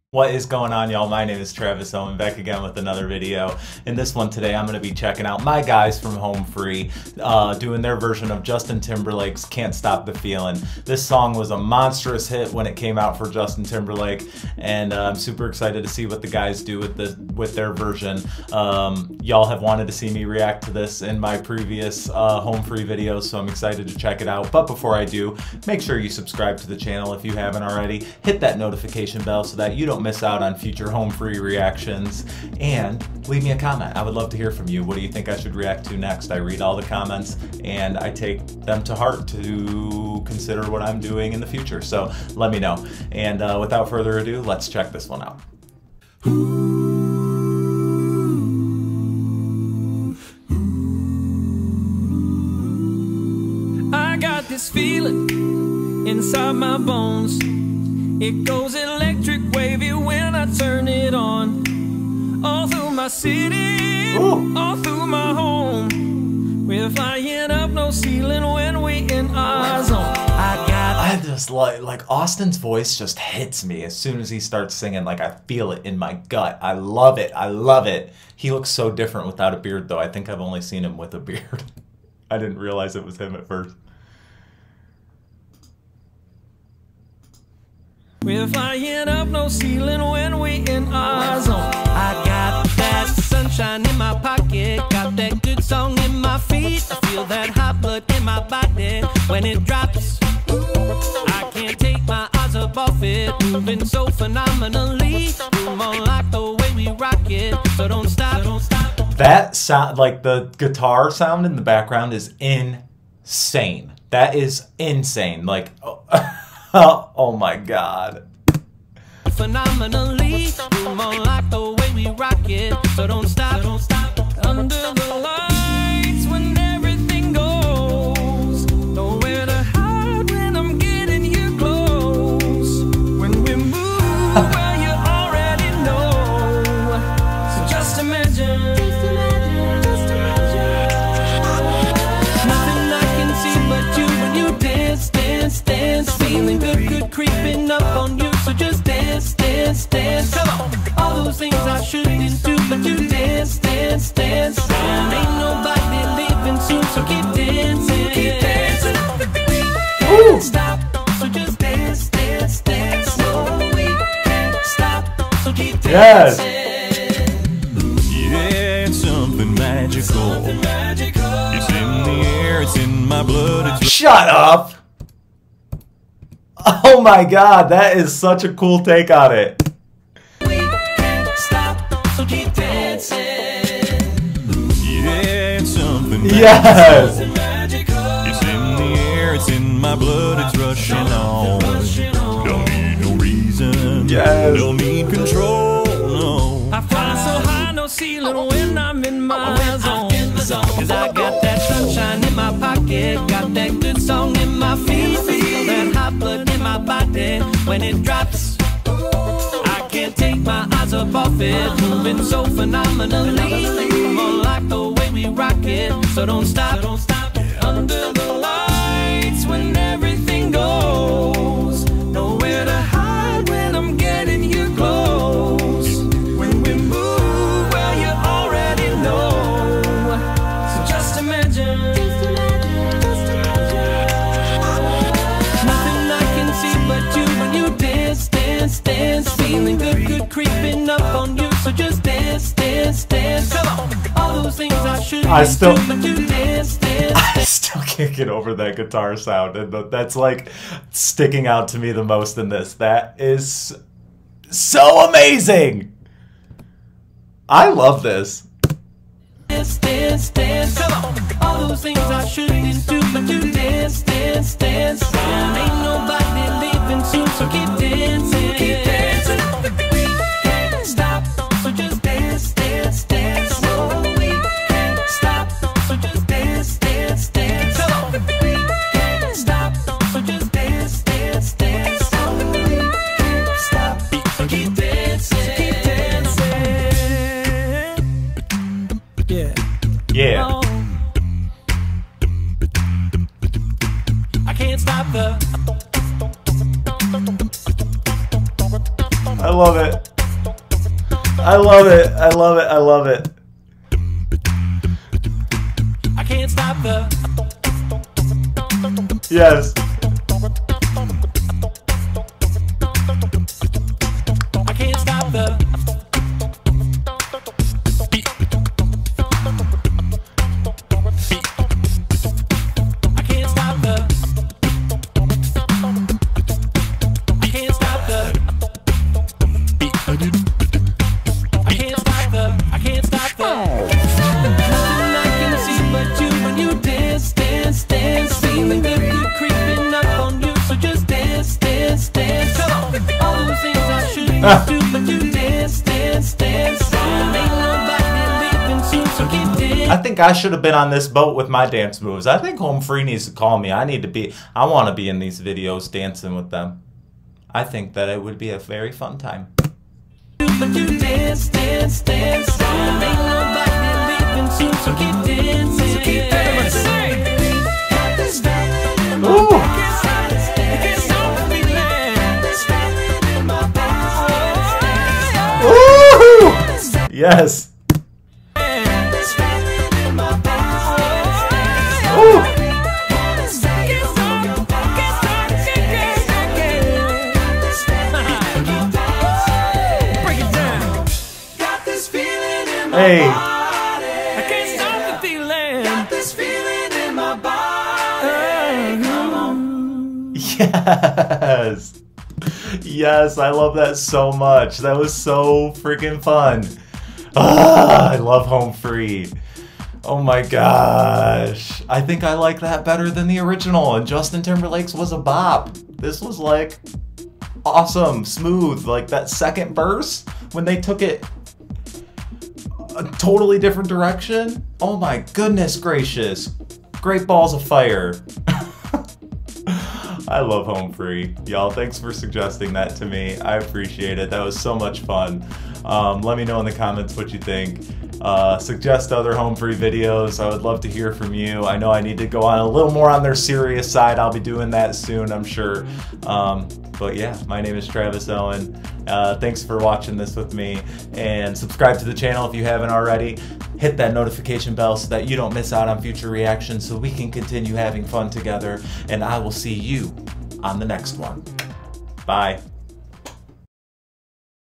What is going on, y'all? My name is Travis Owen, back again with another video. In this one today, I'm going to be checking out my guys from Home Free doing their version of Justin Timberlake's Can't Stop the Feeling. This song was a monstrous hit when it came out for Justin Timberlake, and I'm super excited to see what the guys do with their version. Y'all have wanted to see me react to this in my previous Home Free videos, so I'm excited to check it out. But before I do, make sure you subscribe to the channel if you haven't already. Hit that notification bell so that you don't miss out on future Home Free reactions, and leave me a comment. I would love to hear from you. What do you think I should react to next? I read all the comments and I take them to heart to consider what I'm doing in the future, so let me know. And without further ado, let's check this one out. I got this feeling inside my bones. It goes electric wavy when I turn it on. All through my city, all through my home. We're flying up no ceiling when we in our zone. I just like Austin's voice just hits me as soon as he starts singing. Like, I feel it in my gut. I love it. I love it. He looks so different without a beard, though. I think I've only seen him with a beard. I didn't realize it was him at first. We're flying up no ceiling when we in our zone. I got that sunshine in my pocket, got that good song in my feet. I feel that hot blood in my body when it drops. I can't take my eyes up off it, moving so phenomenally. More like the way we rock it, so don't stop, don't stop. That sound, like the guitar sound in the background, is insane. That is insane. Like, oh my god. Phenomenally, more like the way we rock it, so don't stop, don't stop. Under the lights when everything goes, nowhere to hide when I'm getting you close. When we move, well, you already know. So just imagine, nothing I can see but you when you dance, dance, dance. Feeling good, good creeping up on you, so just dance, dance, dance. Come on, all those things I shouldn't do, but you dance, dance, dance. And ain't nobody leaving soon, so keep dancing, keep dancing. Can't stop, so just dance, dance, dance. No, we can't stop, so keep dancing. Yeah, it's something magical. It's in the air, it's in my blood. Shut up! Oh my god, that is such a cool take on it. We can't stop, so keep dancing. Yeah, it's something magical. Yes! It's in the air, it's in my blood, it's rushing on. Don't need no reason. Yes. Don't need control, no. I fly so high, no ceiling when I'm in my zone. Cause I got that sunshine in my pocket, got that good song in my feet. Feel that hot blood in my body when it drops. I can't take my eyes up off it, moving so phenomenally. More like the way we rock it, so don't stop, don't stop. Under the lights when everything goes, nowhere to hide when I'm getting you close. When we move, well, you already know. So just imagine, nothing I can see but you when you dance, dance, dance. Feeling good, good creeping up on you, so just dance, dance, dance. Come on, all those things I shouldn't do, but you dance, dance. I still can't get over that guitar sound, and that's like sticking out to me the most in this. That is so amazing. I love this. Dance, dance, dance. Come on, all those things I shouldn't do, but you dance, dance, dance. And ain't nobody leaving soon, so keep dancing, keep dancing. We can't stop, so just dance, dance, dance. No, we can't stop, so just dance, dance, dance. Come on, we can't stop, so just dance, dance, dance. No, we can't stop, so keep dancing, keep dancing. Yeah. Yeah. I can't stop the I love it. I love it. I love it. I love it. I can't stop the. Yes. I can't stop the. I can't stop the. I can't stop the. I can't stop the. I can't stop the. Nothing I can see but you when you dance, dance, dance. Feeling good, good creeping up on you, so just dance, dance, dance. Come on, all the things I shouldn't do, but you dance, dance, dance. Ain't nobody leaving soon, so keep dancing. I think I should have been on this boat with my dance moves. I think Home Free needs to call me. I want to be in these videos dancing with them. I think that it would be a very fun time. But you dance, dance, dance. Ain't nobody leaving soon, so keep dancing. So keep dancing. Got this feeling in my Ooh. body. Can't stop the feeling. Got this feeling in my body. Woo! Yes. Got this feeling in my body. Ooh. Hey. I can't stop the feeling. Got this feeling in my body. Come on. Yes. Yes, I love that so much. That was so freaking fun. I love Home Free. Oh my gosh. I think I like that better than the original, and Justin Timberlake's was a bop. This was like awesome, smooth. Like that second verse when they took it a totally different direction. Oh my goodness gracious. Great balls of fire. I love Home Free. Y'all, thanks for suggesting that to me. I appreciate it. That was so much fun. Let me know in the comments what you think. Suggest other Home Free videos. I would love to hear from you. I know I need to go on a little more on their serious side. I'll be doing that soon, I'm sure. But yeah, my name is Travis Owen. Thanks for watching this with me, and subscribe to the channel if you haven't already. Hit that notification bell so that you don't miss out on future reactions, so we can continue having fun together, and I will see you on the next one. Bye.